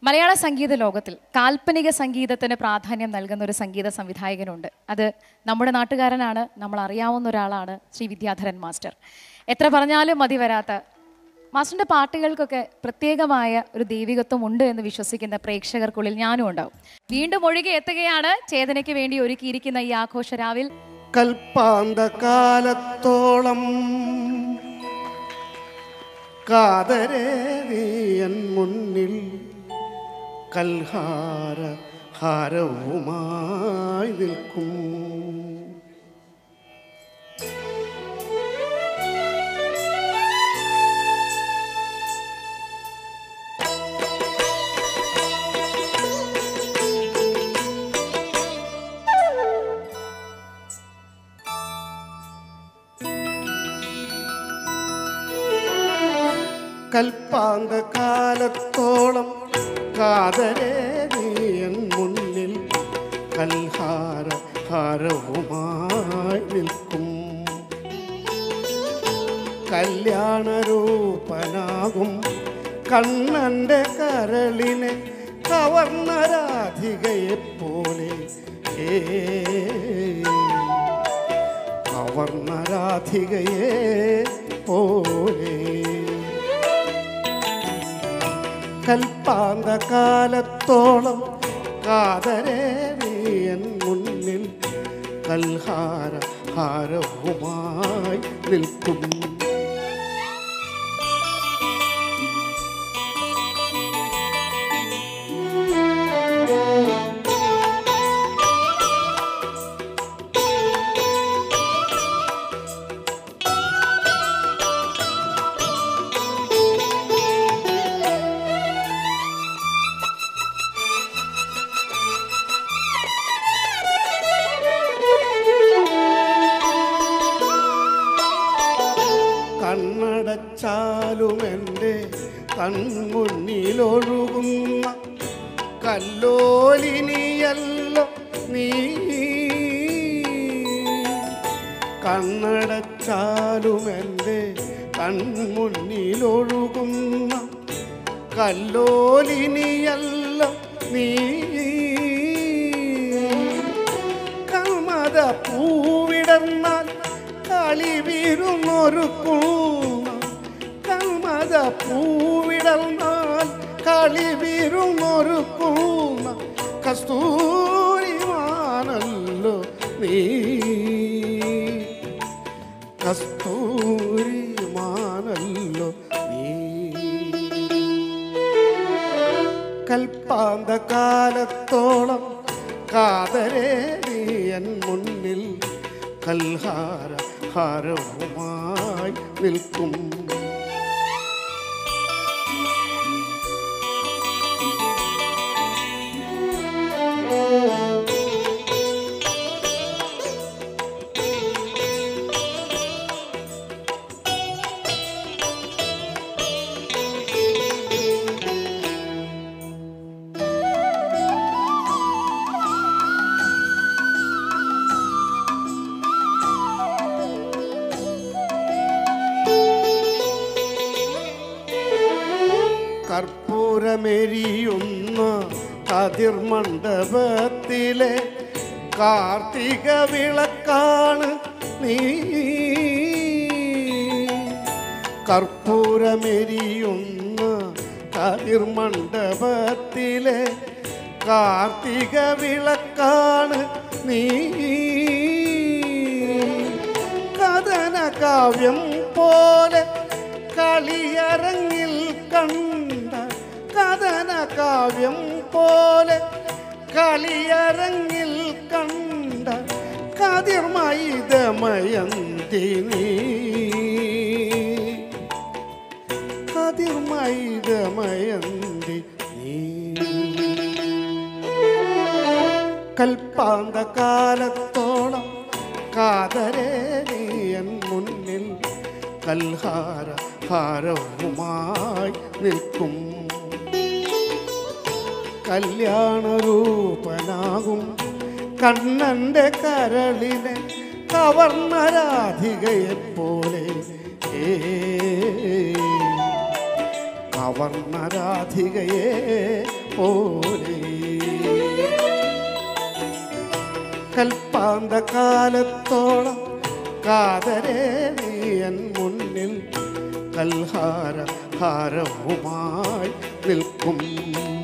മലയാള സംഗീത ലോകത്തിൽ കാൽപ്പനിക സംഗീതത്തിന് പ്രാധാന്യം നൽകുന്ന ഒരു സംഗീത സംവിധായകനുണ്ട്. അത് നമ്മുടെ നാട്ടുകാരനാണ്, നമ്മൾ അറിയാവുന്ന ഒരാളാണ്, ശ്രീ വിദ്യാധരൻ മാസ്റ്റർ. എത്ര പറഞ്ഞാലും മതി വരാത്ത മാസ്റ്ററിൻ്റെ പാട്ടുകൾക്കൊക്കെ പ്രത്യേകമായ ഒരു ദൈവികത്വം ഉണ്ട് എന്ന് വിശ്വസിക്കുന്ന പ്രേക്ഷകർക്കുള്ളിൽ ഞാനും ഉണ്ടാവും. വീണ്ടും ഒഴുകി എത്തുകയാണ് ചേതനയ്ക്ക് വേണ്ടി ഒരുക്കിയിരിക്കുന്ന ഈ ആഘോഷരാവിൽ. കൽപ്പാന്തകാലത്തോളം കാതരേ നീയൻ മുന്നിൽ കൽഹാര ഹാരവുമായി നിൽക്കും. കൽപ്പാന്തകാലത്തോളം കാതരേ നീയൻ മുന്നിൽ കൽഹാര ഹാരവുമായി നിൽക്കും. കല്യാണരൂപനാകും കണ്ണൻ്റെ കരളിനെ കവർന്ന രാധികയെപ്പോലെ, കവർന്ന രാധികയെ പോലെ. കൽപ്പാന്തകാലത്തോളം കാതരേ നീയൻ മുന്നിൽ കൽഹാര ഹാരവുമായി നിൽക്കും. കണ്ണടച്ചാലുമെൻ്റെ കൺമുന്നിലൊഴുകുന്ന കല്ലോലിനിയല്ലോ നീ. കണ്ണടച്ചാലുമെൻ്റെ കൺമുന്നിലൊഴുകുന്ന കല്ലോലിനിയല്ലോ നീ. കൽമത പൂവിടർന്നാൽ കളിവിരുന്നൊരുക്കുന്ന, കൽമത പൂവിടർന്നാൽ കളിവിരുന്നൊരുക്കുന്ന കസ്തൂരിമാനല്ലോ നീ. കസ്തൂരിമാനല്ലോ നീ. കൽപ്പാന്തകാലത്തോളം കാതരേ നീയൻ മുന്നിൽ കൽഹാര ഹാരവുമായി നിൽക്കും. കർപ്പൂരമെരിയുന്ന കതിർമണ്ഡപത്തിലെ കാർത്തിക വിളക്കാണ് നീ. കർപ്പൂരമെരിയുന്ന കതിർമണ്ഡപത്തിലെ കാർത്തിക വിളക്കാണ് നീ. കഥന കാവ്യം പോലെ കളിയരങ്ങിൽ കണ്ട, കഥന കാവ്യം പോലെ കളിയരങ്ങിൽ കണ്ട കതിർമയിതമയന്തി നീ. കതിർമയിതമയന്തി നീ. കൽപ്പാന്തകാലത്തോളം കാതരേ നീയൻ മുന്നിൽ കൽഹാര ഹാരവുമായി നിൽക്കും. കല്യാണരൂപനാകും കണ്ണൻ്റെ കരളിനെ കവർന്ന രാധികയെപ്പോലെ, കവർന്ന രാധികയെ പോലെ കൽപ്പാന്തകാലത്തോളം കാതരേ നീയൻ മുന്നിൽ കൽഹാര ഹാരവുമായി നിൽക്കും.